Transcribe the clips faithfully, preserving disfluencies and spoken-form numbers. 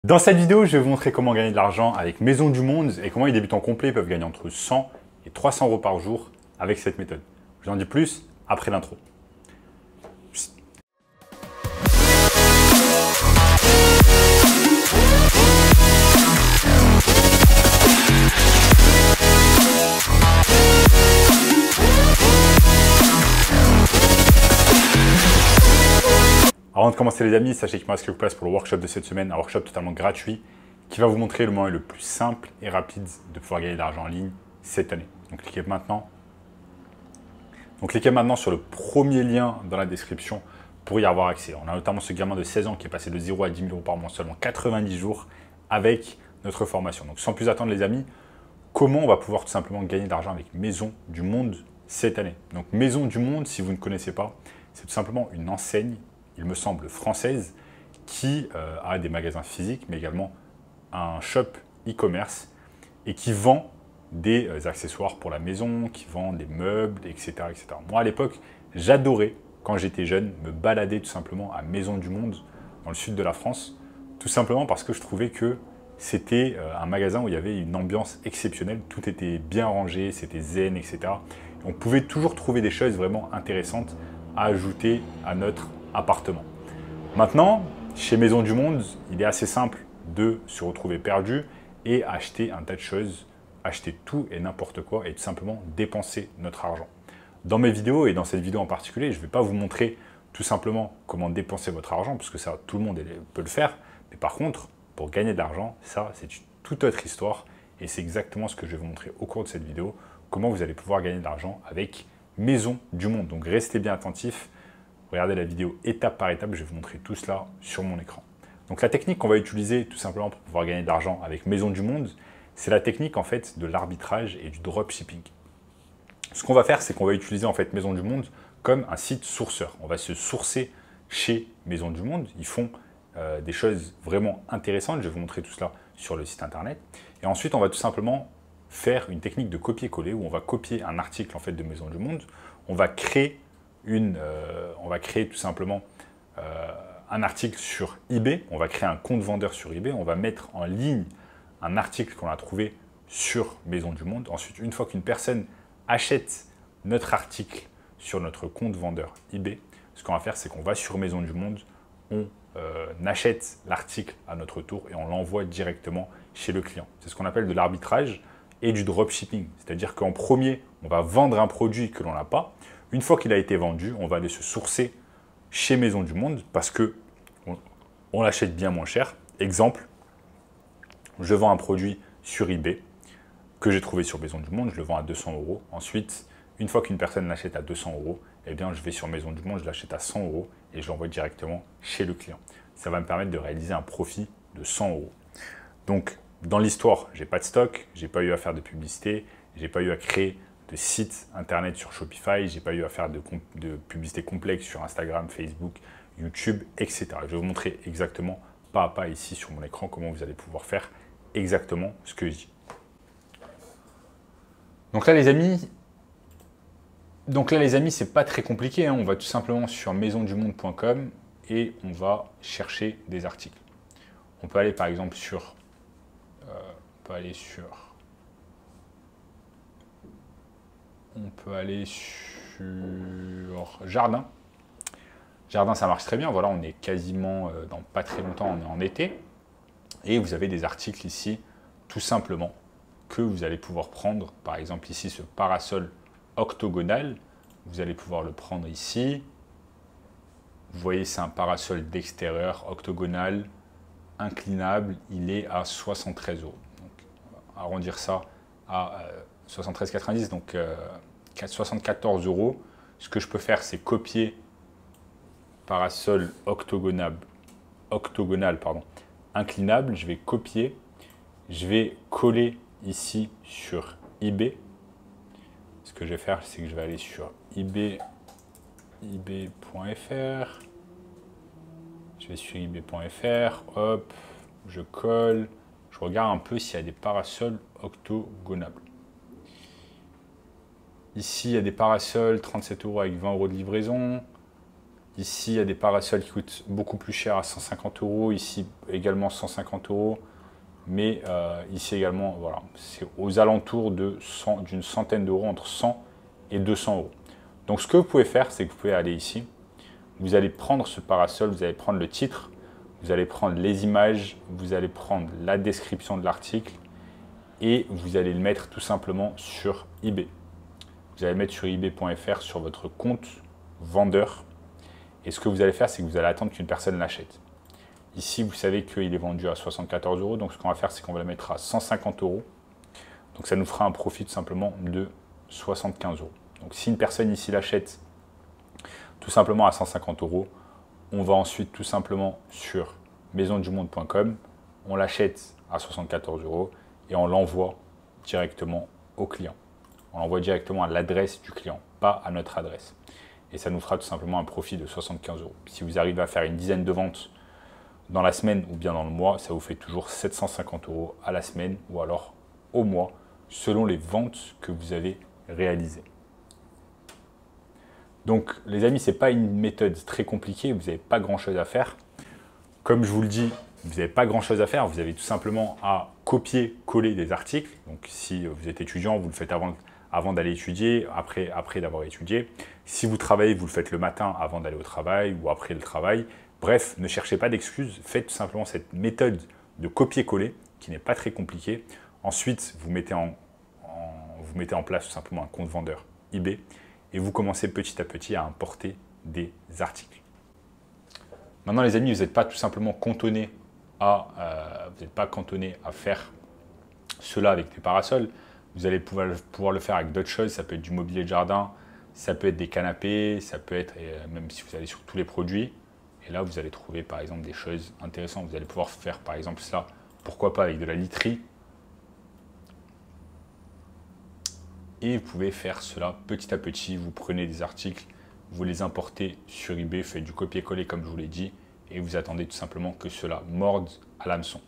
Dans cette vidéo, je vais vous montrer comment gagner de l'argent avec Maison du Monde et comment les débutants complets peuvent gagner entre cent et trois cents euros par jour avec cette méthode. Je vous en dis plus après l'intro. Avant de commencer les amis, sachez qu'il me reste quelques places pour le workshop de cette semaine, un workshop totalement gratuit qui va vous montrer le moyen le plus simple et rapide de pouvoir gagner de l'argent en ligne cette année. Donc cliquez maintenant. Donc cliquez maintenant sur le premier lien dans la description pour y avoir accès. On a notamment ce gamin de seize ans qui est passé de zéro à dix mille euros par mois en seulement quatre-vingt-dix jours avec notre formation. Donc sans plus attendre les amis, comment on va pouvoir tout simplement gagner de l'argent avec Maison du Monde cette année? Donc Maison du Monde, si vous ne connaissez pas, c'est tout simplement une enseigne, il me semble, française, qui euh, a des magasins physiques, mais également un shop e-commerce et qui vend des euh, accessoires pour la maison, qui vend des meubles, et cetera et cetera. Moi, à l'époque, j'adorais, quand j'étais jeune, me balader tout simplement à Maison du Monde, dans le sud de la France, tout simplement parce que je trouvais que c'était euh, un magasin où il y avait une ambiance exceptionnelle, tout était bien rangé, c'était zen, et cetera. Et on pouvait toujours trouver des choses vraiment intéressantes à ajouter à notre appartement. Maintenant, chez Maison du Monde, il est assez simple de se retrouver perdu et acheter un tas de choses, acheter tout et n'importe quoi et tout simplement dépenser notre argent. Dans mes vidéos et dans cette vidéo en particulier, je ne vais pas vous montrer tout simplement comment dépenser votre argent parce que ça, tout le monde peut le faire. Mais par contre, pour gagner de l'argent, ça, c'est une toute autre histoire et c'est exactement ce que je vais vous montrer au cours de cette vidéo, comment vous allez pouvoir gagner de l'argent avec Maison du Monde. Donc restez bien attentifs. Regardez la vidéo étape par étape, je vais vous montrer tout cela sur mon écran. Donc la technique qu'on va utiliser tout simplement pour pouvoir gagner de l'argent avec Maison du Monde, c'est la technique en fait de l'arbitrage et du dropshipping. Ce qu'on va faire, c'est qu'on va utiliser en fait Maison du Monde comme un site sourceur. On va se sourcer chez Maison du Monde. Ils font euh, des choses vraiment intéressantes. Je vais vous montrer tout cela sur le site internet. Et ensuite, on va tout simplement faire une technique de copier-coller où on va copier un article en fait de Maison du Monde. On va créer Une, euh, on va créer tout simplement euh, un article sur eBay, on va créer un compte vendeur sur eBay, on va mettre en ligne un article qu'on a trouvé sur Maison du Monde. Ensuite, une fois qu'une personne achète notre article sur notre compte vendeur eBay, ce qu'on va faire, c'est qu'on va sur Maison du Monde, on euh, achète l'article à notre tour et on l'envoie directement chez le client. C'est ce qu'on appelle de l'arbitrage et du dropshipping. C'est-à-dire qu'en premier, on va vendre un produit que l'on n'a pas. Une fois qu'il a été vendu, on va aller se sourcer chez Maison du Monde parce que on, on l'achète bien moins cher. Exemple, je vends un produit sur eBay que j'ai trouvé sur Maison du Monde, je le vends à deux cents euros. Ensuite, une fois qu'une personne l'achète à deux cents euros, eh bien, je vais sur Maison du Monde, je l'achète à cent euros et je l'envoie directement chez le client. Ça va me permettre de réaliser un profit de cent euros. Donc, dans l'histoire, je n'ai pas de stock, je n'ai pas eu à faire de publicité, je n'ai pas eu à créer de sites internet sur Shopify, j'ai pas eu à faire de, de publicité complexe sur Instagram, Facebook, YouTube, et cetera. Je vais vous montrer exactement pas à pas ici sur mon écran comment vous allez pouvoir faire exactement ce que je dis. Donc là les amis, donc là les amis, c'est pas très compliqué, hein. On va tout simplement sur maison du monde point com et on va chercher des articles. On peut aller par exemple sur, euh, on peut aller sur On peut aller sur Jardin. Jardin, ça marche très bien. Voilà, on est quasiment euh, dans pas très longtemps, on est en été. Et vous avez des articles ici, tout simplement, que vous allez pouvoir prendre. Par exemple, ici, ce parasol octogonal. Vous allez pouvoir le prendre ici. Vous voyez, c'est un parasol d'extérieur octogonal, inclinable. Il est à soixante-treize euros. Donc, on va arrondir ça à euh, soixante-treize virgule quatre-vingt-dix, donc euh, soixante-quatorze euros. Ce que je peux faire, c'est copier parasol octogonal, octogonal pardon, inclinable. Je vais copier, je vais coller ici sur eBay. Ce que je vais faire, c'est que je vais aller sur eBay, ebay point F R. Je vais sur ebay point F R, hop, je colle. Je regarde un peu s'il y a des parasols octogonables. Ici, il y a des parasols, trente-sept euros avec vingt euros de livraison. Ici, il y a des parasols qui coûtent beaucoup plus cher à cent cinquante euros. Ici, également cent cinquante euros. Mais euh, ici également, voilà, c'est aux alentours d'une centaine d'euros, entre cent et deux cents euros. Donc, ce que vous pouvez faire, c'est que vous pouvez aller ici. Vous allez prendre ce parasol, vous allez prendre le titre, vous allez prendre les images, vous allez prendre la description de l'article et vous allez le mettre tout simplement sur eBay. Vous allez le mettre sur ebay point F R sur votre compte vendeur. Et ce que vous allez faire, c'est que vous allez attendre qu'une personne l'achète. Ici, vous savez qu'il est vendu à soixante-quatorze euros. Donc, ce qu'on va faire, c'est qu'on va le mettre à cent cinquante euros. Donc, ça nous fera un profit tout simplement de soixante-quinze euros. Donc, si une personne ici l'achète tout simplement à cent cinquante euros, on va ensuite tout simplement sur maison du monde point com. On l'achète à soixante-quatorze euros et on l'envoie directement au client. On l'envoie directement à l'adresse du client, pas à notre adresse. Et ça nous fera tout simplement un profit de soixante-quinze euros. Si vous arrivez à faire une dizaine de ventes dans la semaine ou bien dans le mois, ça vous fait toujours sept cent cinquante euros à la semaine ou alors au mois, selon les ventes que vous avez réalisées. Donc les amis, ce n'est pas une méthode très compliquée, vous n'avez pas grand chose à faire. Comme je vous le dis, vous n'avez pas grand chose à faire, vous avez tout simplement à copier-coller des articles. Donc si vous êtes étudiant, vous le faites avant, avant d'aller étudier, après, après d'avoir étudié. Si vous travaillez, vous le faites le matin avant d'aller au travail ou après le travail. Bref, ne cherchez pas d'excuses, faites tout simplement cette méthode de copier-coller qui n'est pas très compliquée. Ensuite, vous mettez en, en, vous mettez en place tout simplement un compte vendeur eBay et vous commencez petit à petit à importer des articles. Maintenant les amis, vous n'êtes pas tout simplement cantonné à, euh, vous n'êtes pas cantonné à faire cela avec des parasols. Vous allez pouvoir, pouvoir le faire avec d'autres choses, ça peut être du mobilier de jardin, ça peut être des canapés, ça peut être, euh, même si vous allez sur tous les produits, et là vous allez trouver par exemple des choses intéressantes. Vous allez pouvoir faire par exemple ça, pourquoi pas avec de la literie. Et vous pouvez faire cela petit à petit, vous prenez des articles, vous les importez sur eBay, faites du copier-coller comme je vous l'ai dit, et vous attendez tout simplement que cela morde à l'hameçon.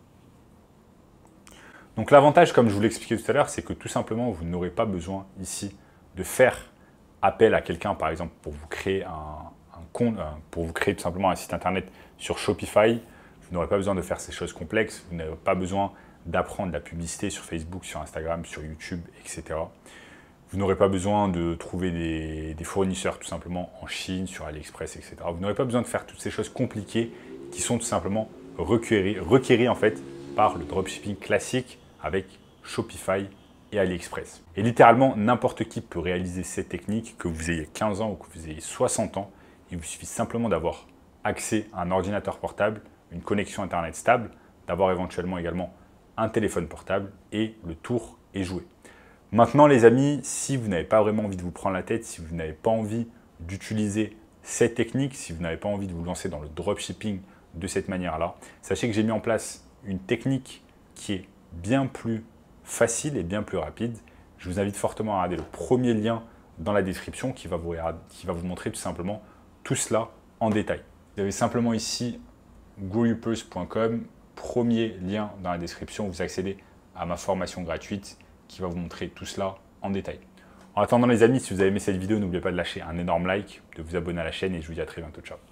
Donc l'avantage, comme je vous l'expliquais tout à l'heure, c'est que tout simplement, vous n'aurez pas besoin ici de faire appel à quelqu'un, par exemple, pour vous créer un, un compte, pour vous créer tout simplement un site internet sur Shopify. Vous n'aurez pas besoin de faire ces choses complexes, vous n'avez pas besoin d'apprendre la publicité sur Facebook, sur Instagram, sur YouTube, et cetera. Vous n'aurez pas besoin de trouver des, des fournisseurs tout simplement en Chine, sur AliExpress, et cetera. Vous n'aurez pas besoin de faire toutes ces choses compliquées qui sont tout simplement requéries, requéries en fait par le dropshipping classique avec Shopify et AliExpress. Et littéralement, n'importe qui peut réaliser ces techniques, que vous ayez quinze ans ou que vous ayez soixante ans. Il vous suffit simplement d'avoir accès à un ordinateur portable, une connexion Internet stable, d'avoir éventuellement également un téléphone portable et le tour est joué. Maintenant les amis, si vous n'avez pas vraiment envie de vous prendre la tête, si vous n'avez pas envie d'utiliser cette technique, si vous n'avez pas envie de vous lancer dans le dropshipping de cette manière-là, sachez que j'ai mis en place une technique qui est bien plus facile et bien plus rapide. Je vous invite fortement à regarder le premier lien dans la description qui va vous, qui va vous montrer tout simplement tout cela en détail. Vous avez simplement ici grow your purse point com, premier lien dans la description, vous accédez à ma formation gratuite qui va vous montrer tout cela en détail. En attendant les amis, si vous avez aimé cette vidéo, n'oubliez pas de lâcher un énorme like, de vous abonner à la chaîne et je vous dis à très bientôt. Ciao.